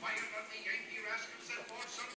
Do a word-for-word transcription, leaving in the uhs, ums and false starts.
Why not the Yankee rascals that bought some